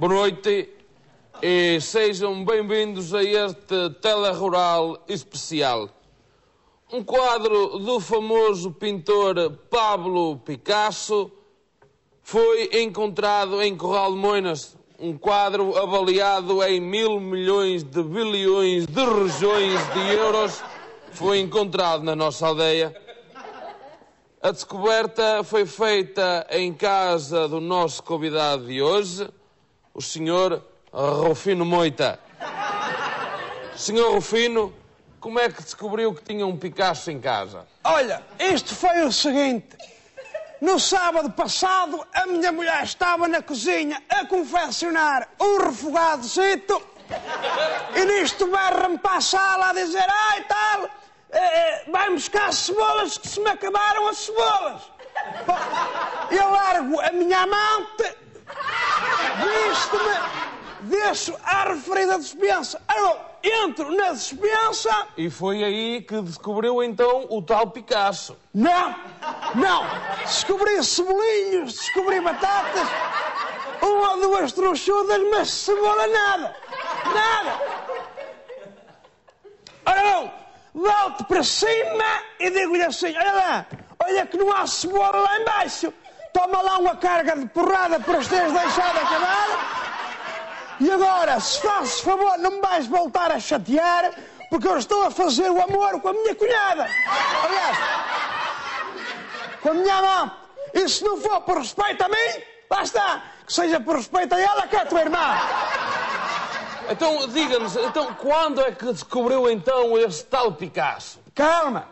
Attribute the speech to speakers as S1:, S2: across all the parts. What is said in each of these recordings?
S1: Boa noite e sejam bem-vindos a este Telerural especial. Um quadro do famoso pintor Pablo Picasso foi encontrado em Corral de Moinas. Um quadro avaliado em 1.000 milhões de bilhões de regiões de euros foi encontrado na nossa aldeia. A descoberta foi feita em casa do nosso convidado de hoje, o Sr. Rufino Moita. Sr. Rufino, como é que descobriu que tinha um Picasso em casa?
S2: Olha, isto foi o seguinte. No sábado passado, a minha mulher estava na cozinha a confeccionar um refogadozito e nisto berra-me para a sala a dizer: ai tal, vai-me buscar cebolas que se me acabaram as cebolas. Bom, eu largo a minha amante, visto-me, deixo a referida despensa. Eu entro na despensa...
S1: E foi aí que descobriu então o tal Picasso.
S2: Não! Descobri cebolinhos, descobri batatas, uma ou duas tronchudas, mas cebola nada! Ora bom, volto para cima e digo-lhe assim: olha lá, olha que não há cebola lá embaixo. Toma lá uma carga de porrada para os teres deixado acabar. E agora, se fazes favor, não me vais voltar a chatear, porque eu estou a fazer o amor com a minha cunhada. Aliás, com a minha amante. E se não for por respeito a mim, lá está. Que seja por respeito a ela, que é a tua irmã.
S1: Então, diga-nos, então, quando é que descobriu então esse tal Picasso?
S2: Calma.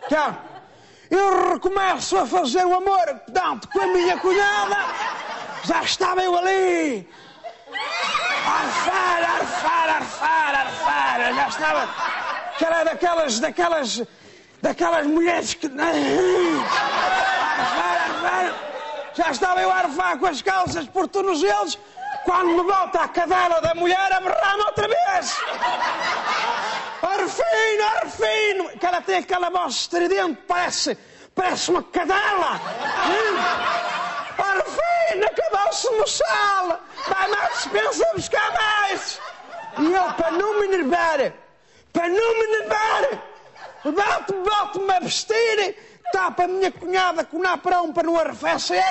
S2: Eu recomeço a fazer o amor, portanto, com a minha cunhada. Já estava eu ali. Arfar. Já estava. Que era daquelas mulheres que... Arfar. Já estava eu a arfar com as calças por tornozelos, quando me volta a cadela da mulher a berrar-me outra vez. Arfino. Que ela tem aquela voz estridente, parece uma cadela. Arfino, acabou-se no sal. Vai-me à despensa a buscar mais. E eu, para não me enervar, volto-me a vestir, tapo a minha cunhada com o naprão para não arrefecer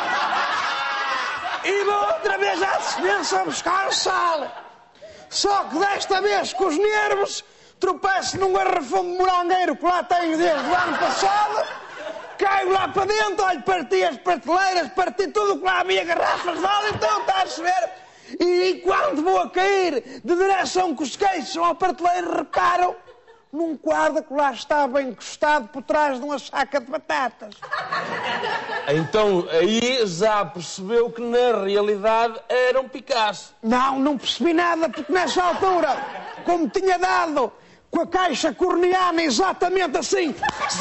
S2: e vou outra vez à despensa a buscar o sal. Só que desta vez, com os nervos, tropeço num garrafão de morangueiro que lá tenho desde o ano passado, caio lá para dentro, olho, parti as prateleiras, parti tudo que lá havia, garrafas de óleo, então está a chover. E quando vou a cair de direção com os queixos ao prateleiro, reparo num quadro que lá estava encostado por trás de uma saca de batatas.
S1: Então, aí já percebeu que na realidade era um Picasso.
S2: Não percebi nada, porque nessa altura, como tinha dado com a caixa corneana exatamente assim,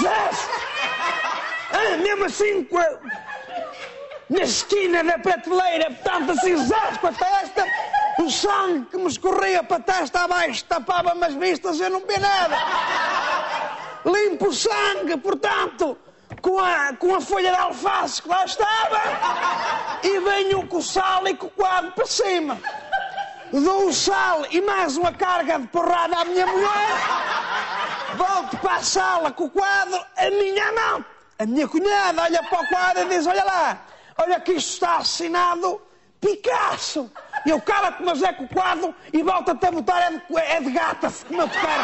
S2: mesmo assim, na esquina da prateleira, portanto assim, com a testa, o sangue que me escorria para a testa abaixo tapava-me as vistas, eu não vi nada. Limpo o sangue, portanto, com a folha de alface que lá estava, e venho com o sal e com o quadro para cima. Dou o sal e mais uma carga de porrada à minha mulher, volto para a sala com o quadro, a minha amante, a minha cunhada, olha para o quadro e diz: olha lá, olha que isto está assinado Picasso. E eu cala-te, mas é com o quadro e volta-te a botar é de gata, como eu te quero.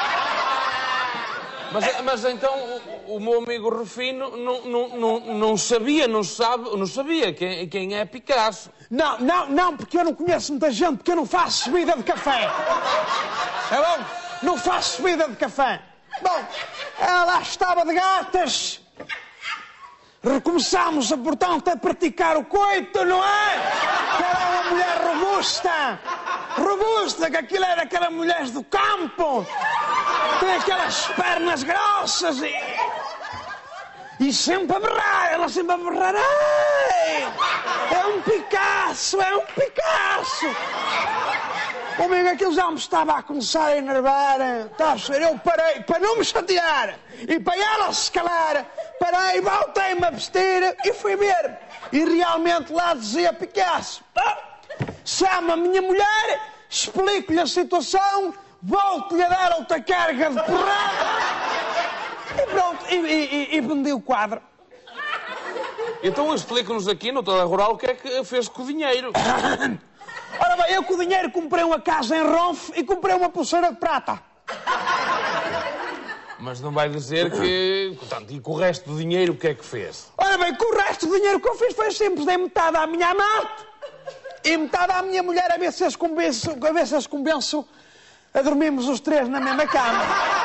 S1: Mas então o meu amigo Rufino não sabia quem é Picasso.
S2: Não, porque eu não conheço muita gente, porque eu não faço bebida de café. É bom? Não faço bebida de café. Bom, ela lá estava de gatas. Recomeçámos, portanto, a praticar o coito, não é? Que era uma mulher robusta, que aquilo era aquelas mulheres do campo, tem aquelas pernas grossas e sempre a berrar, ela sempre a berrar: ai, é um Picasso. Comigo aquilo já me estava a começar a enervar. Eu parei, para não me chatear e para ela se calar, parei, voltei-me a vestir e fui ver. E realmente lá dizia Picasso. chamo a minha mulher, explico-lhe a situação, volto-lhe a dar outra carga de porrada e pronto, e vendi o quadro.
S1: Então explica-nos aqui no Telerural o que é que fez com o dinheiro.
S2: Ora bem, eu com o dinheiro comprei uma casa em Ronf e comprei uma pulseira de prata.
S1: Mas não vai dizer que... Portanto, e com o resto do dinheiro o que é que fez?
S2: Ora bem, com o resto do dinheiro que eu fiz foi simples. Dei metade à minha amante e metade à minha mulher, a ver se as convenço a dormirmos os três na mesma cama.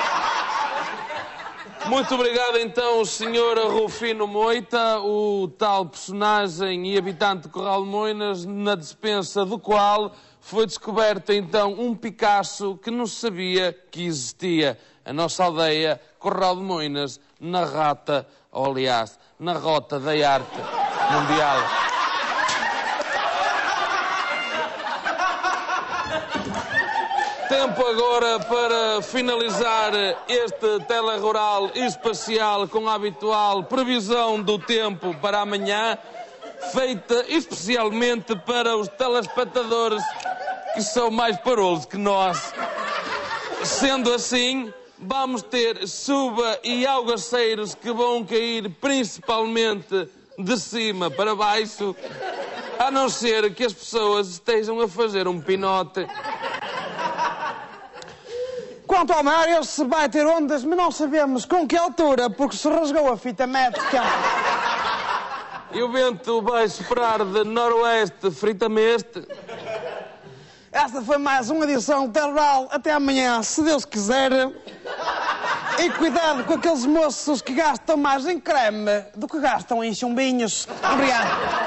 S1: Muito obrigado, então, Sr. Rufino Moita, o tal personagem e habitante de Corral de Moinas, na despensa do qual foi descoberto, então, um Picasso que não sabia que existia. A nossa aldeia, Corral de Moinas, na rota, ou aliás, na rota da arte mundial. Tempo agora para finalizar este Telerural espacial com a habitual previsão do tempo para amanhã, feita especialmente para os telespectadores que são mais parolos que nós. Sendo assim, vamos ter chuva e aguaceiros que vão cair principalmente de cima para baixo, a não ser que as pessoas estejam a fazer um pinote.
S2: Quanto ao mar, ele se vai ter ondas, mas não sabemos com que altura, porque se rasgou a fita métrica.
S1: E o vento vai soprar de noroeste fritameste.
S2: Esta foi mais uma edição do Telerural. Até amanhã, se Deus quiser. E cuidado com aqueles moços que gastam mais em creme do que gastam em chumbinhos. Obrigado.